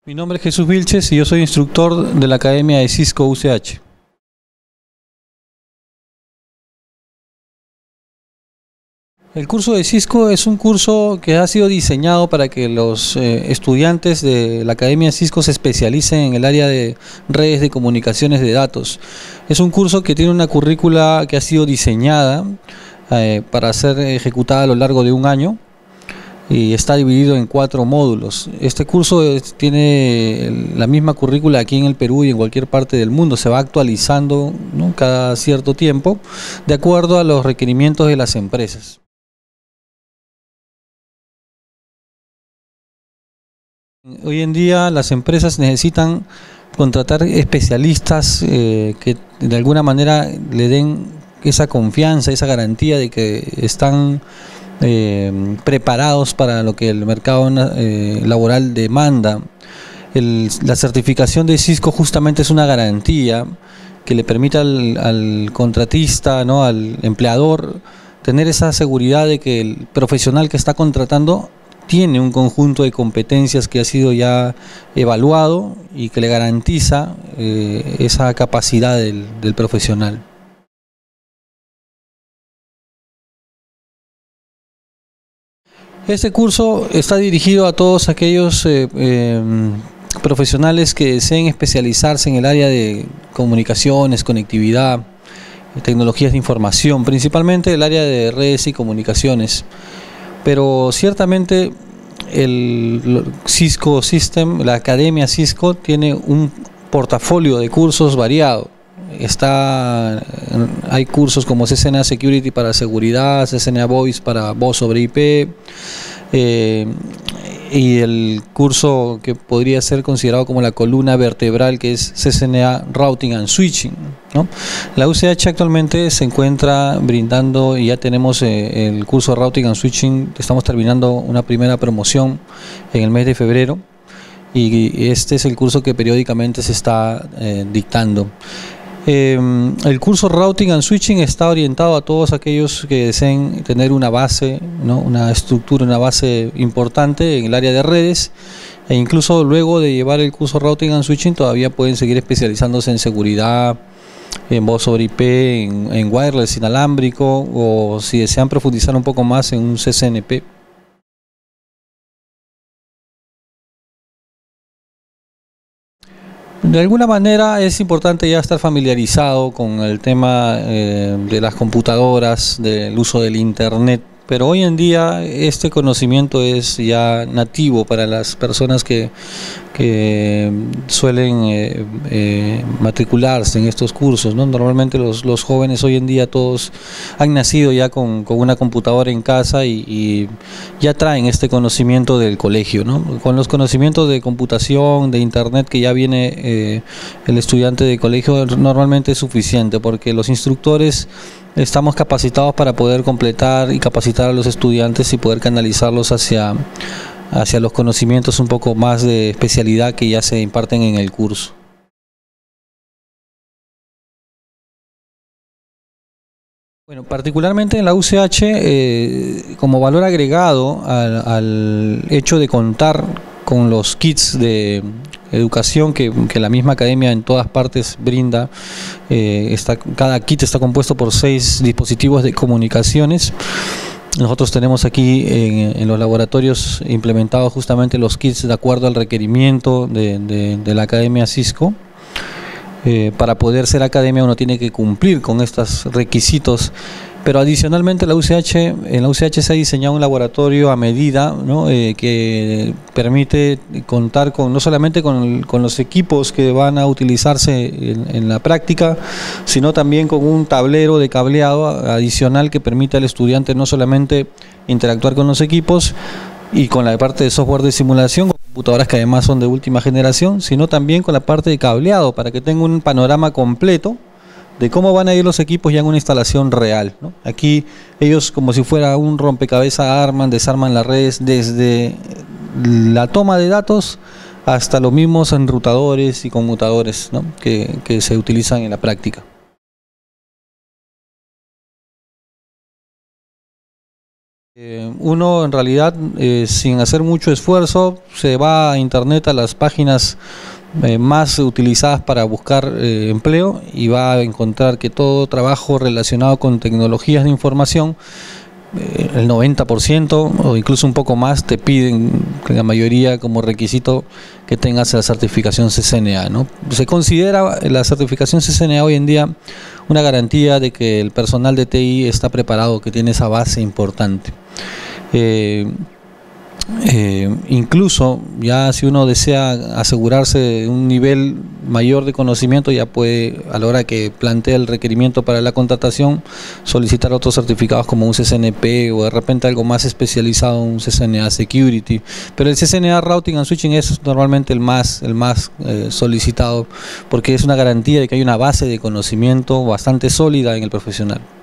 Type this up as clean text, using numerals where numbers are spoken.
Mi nombre es Jesús Vilches y yo soy instructor de la Academia de Cisco UCH. El curso de Cisco es un curso que ha sido diseñado para que los estudiantes de la Academia de Cisco se especialicen en el área de redes de comunicaciones de datos. Es un curso que tiene una currícula que ha sido diseñada para ser ejecutada a lo largo de un año y está dividido en 4 módulos. Este curso tiene la misma currícula aquí en el Perú y en cualquier parte del mundo. Se va actualizando, ¿no?, cada cierto tiempo de acuerdo a los requerimientos de las empresas. Hoy en día las empresas necesitan contratar especialistas que de alguna manera le den esa confianza, esa garantía de que están preparados para lo que el mercado laboral demanda. La certificación de Cisco justamente es una garantía que le permite al contratista, ¿no?, al empleador, tener esa seguridad de que el profesional que está contratando tiene un conjunto de competencias que ha sido ya evaluado y que le garantiza esa capacidad del profesional. Este curso está dirigido a todos aquellos profesionales que deseen especializarse en el área de comunicaciones, conectividad, tecnologías de información, principalmente el área de redes y comunicaciones. Pero ciertamente el Cisco System, la Academia Cisco, tiene un portafolio de cursos variado. Hay cursos como CCNA Security para seguridad, CCNA Voice para voz sobre IP, y el curso que podría ser considerado como la columna vertebral, que es CCNA Routing and Switching, ¿no? La UCH actualmente se encuentra brindando, y ya tenemos el curso de Routing and Switching. Estamos terminando una primera promoción en el mes de febrero y este es el curso que periódicamente se está dictando. El curso Routing and Switching está orientado a todos aquellos que deseen tener una base, ¿no?, una estructura, una base importante en el área de redes, e incluso luego de llevar el curso Routing and Switching todavía pueden seguir especializándose en seguridad, en voz sobre IP, en wireless inalámbrico, o si desean profundizar un poco más en un CCNP. De alguna manera es importante ya estar familiarizado con el tema de las computadoras, del uso del internet, pero hoy en día este conocimiento es ya nativo para las personas que suelen matricularse en estos cursos, ¿no? Normalmente los jóvenes hoy en día todos han nacido ya con una computadora en casa y ya traen este conocimiento del colegio, ¿no? Con los conocimientos de computación, de internet que ya viene el estudiante de colegio, normalmente es suficiente, porque los instructores estamos capacitados para poder completar y capacitar a los estudiantes y poder canalizarlos hacia los conocimientos un poco más de especialidad que ya se imparten en el curso. Bueno, particularmente en la UCH, como valor agregado al hecho de contar con los kits de educación que la misma academia en todas partes brinda, cada kit está compuesto por 6 dispositivos de comunicaciones. Nosotros tenemos aquí en los laboratorios implementados justamente los kits de acuerdo al requerimiento de la Academia Cisco. Para poder ser academia uno tiene que cumplir con estos requisitos, pero adicionalmente en la UCH se ha diseñado un laboratorio a medida, ¿no?, que permite contar no solamente con los equipos que van a utilizarse en la práctica, sino también con un tablero de cableado adicional que permite al estudiante no solamente interactuar con los equipos y con la parte de software de simulación, con computadoras que además son de última generación, sino también con la parte de cableado, para que tenga un panorama completo de cómo van a ir los equipos ya en una instalación real, ¿no? Aquí ellos, como si fuera un rompecabezas, arman, desarman las redes desde la toma de datos hasta los mismos enrutadores y conmutadores, ¿no?, que se utilizan en la práctica. Uno en realidad, sin hacer mucho esfuerzo, se va a internet a las páginas más utilizadas para buscar empleo, y va a encontrar que todo trabajo relacionado con tecnologías de información, el 90% o incluso un poco más, te piden, la mayoría, como requisito que tengas la certificación CCNA, ¿no? Se considera la certificación CCNA hoy en día una garantía de que el personal de TI está preparado, que tiene esa base importante. Incluso ya si uno desea asegurarse de un nivel mayor de conocimiento, ya puede, a la hora que plantea el requerimiento para la contratación, solicitar otros certificados como un CCNP o de repente algo más especializado, un CCNA Security, pero el CCNA Routing and Switching es normalmente el más solicitado, porque es una garantía de que hay una base de conocimiento bastante sólida en el profesional.